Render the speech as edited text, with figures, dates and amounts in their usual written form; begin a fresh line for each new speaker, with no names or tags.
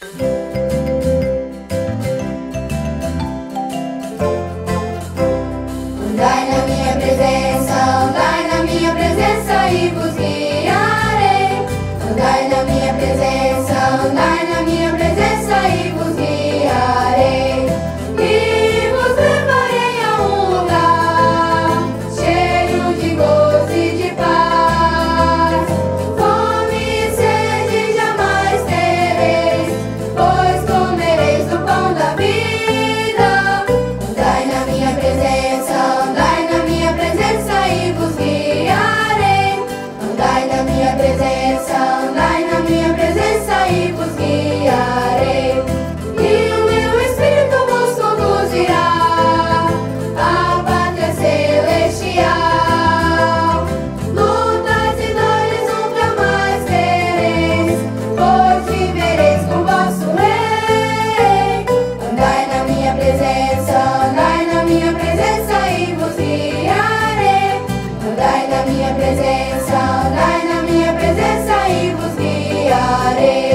Andai na minha presença e vos guiarei. Andai na minha presença e vos guiarei. E vos levarei a um lugar cheio de gozo e de paz. Fome e sede jamais tereis, pois comereis do pão da vida. Andai na minha presença e vos guiarei. Andai na minha presença e vos guiarei. E o meu Espírito vos conduzirá à pátria celestial. Lutas e dores nunca mais tereis, pois vivereis com vosso Rei. Andai na minha presença e vos guiarei. Andai na minha presença e vos guiarei.